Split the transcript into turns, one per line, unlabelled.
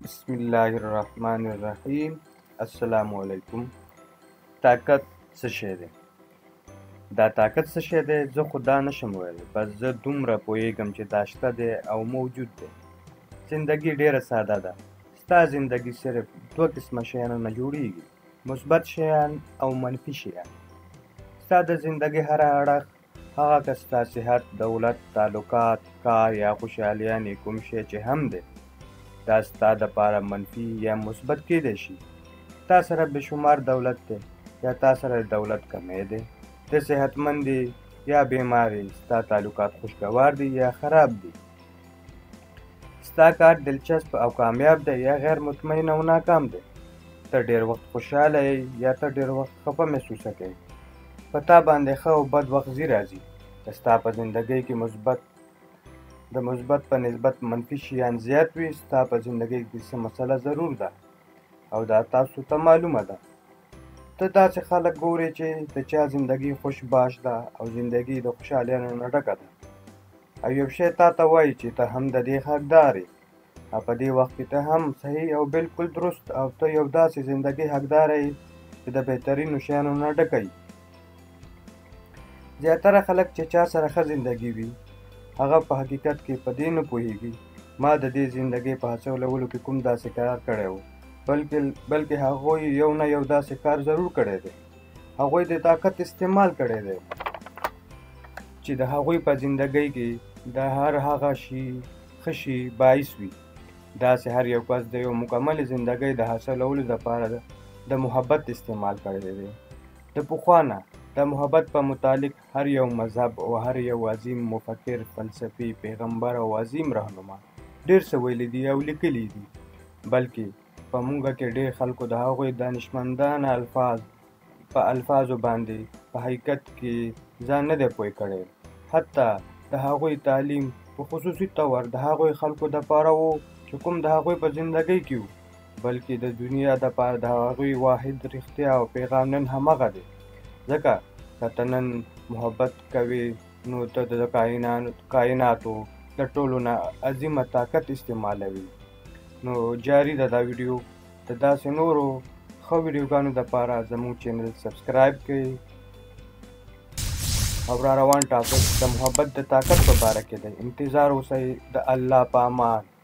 بسم الله الرحمن الرحیم. السلام علیکم. طاقت څه شی دی؟ دا طاقت څه شی دی؟ زه خو دا نشم ویلی، بس زه دومره پوهیږم چې دا شته دی او موجود دی. زندگی ډیره ساده ده. ستا زندگی صرف دوه قسمه شیانو نه جوړیږي، مثبت شیان او منفي شیان. ستا د زندگی هر اړخ، هغه که ستا صحت، دولت، تعلقات، کار یا خوشحالیانې کوم شی چې هم دی، دا ستا دپاره منفي یا مثبت کیدی شي. تا سره بېشمار دولت دی یا تا سره د دولت کمی دی، ته صحتمند یې یا بیمار یې، ستا تعلقات خوشګوار دي یا خراب دي، ستا کار دلچسپ او کامیاب دی یا غیر مطمئن او ناکام دی، ته ډېر وخت خوشحاله یې یا ته ډېر وخت خفه محسوسه کوې، په تا باندې ښه او بد وختي راځي. که ستا په زندګۍ کې د مثبت په نسبت منفي شیان زیات وي، ستا په زندګۍ کې څه مسله ضرور ده او دا تاسو ته معلومه ده. ته داسې خلک ګورې چې د چا زندګي خوش باش ده او زندګي د خوشحالیانو نه ډکه ده، او یو شی تا ته وایي چې ته هم د دې حقدار یې، او په دې وخت کې ته هم صحیح او بالکل درست او ته یو داسې زندګي حقداره یې چې د بهترینو شیانو نه ډکه وي. زیاتره خلک چې چا سره ښه زندګي وي، هغه په حقیقت کې په دې نه پوهیږي ما د دې زندګۍ په حاصلولو کې کوم داسې کار کړی و، بلکې هغوی یو نه یو داسې کار ضرور کړی دی. هغوی د طاقت استعمال کړی دی چې د هغوی په زندګۍ کې د هر هغه شي ښه شي باعث وي. داسې هر یو کس د یو مکمل زندګۍ د حاصلولو لپاره د محبت استعمال کړی دی. د پخوا نه د محبت په متعلق هر یو مذهب او هر یو عظیم مفکر، فلسفي، پیغمبر او عظیم رهنما ډېر څه ویلي دي او لیکلي دي، بلکې په موږ کې ډېر خلکو د هغوی دانشمندانه په الفاظو باندې په حقیقت کې ځان نه دی پوه کړی. حتی د هغوی تعلیم په خصوصي طور د هغوی خلکو دپاره و چې کوم د هغوی په زندګۍ کې وو، بلکې د دنیا دپاره د هغوی واحد رښتیا او پیغام نن همغه دی. ځکه که ته نن محبت کوې، نو ته د کائناتو د ټولو نه عظیمه طاقت استعمالوي. نو جاري ده دا ویډیو د داسې نورو ښه ویډیوګانو دپاره زموږ چینل سبسکرایب کړئ او را روان ټاپک د محبت د طاقت په باره کې دی. انتظار اوسئ. د الله په امان.